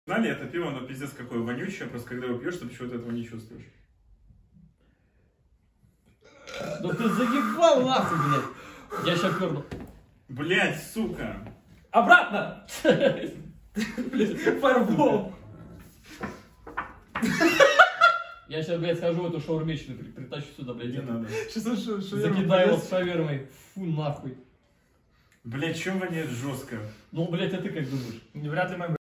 Знали, это пиво, оно пиздец какое вонючее, просто когда его пьешь, ты почему-то этого не чувствуешь. Ну ты заебал нахуй, блядь. Я сейчас перну. Блять, сука. Обратно! Фарбол. Я сейчас, блядь, схожу в эту шаурмечную, притащу сюда, блядь. Не надо. Закидаю его с шавермой. Фу, нахуй. Блять, чем воняет жестко? Ну, блядь, а ты как думаешь? Вряд ли моя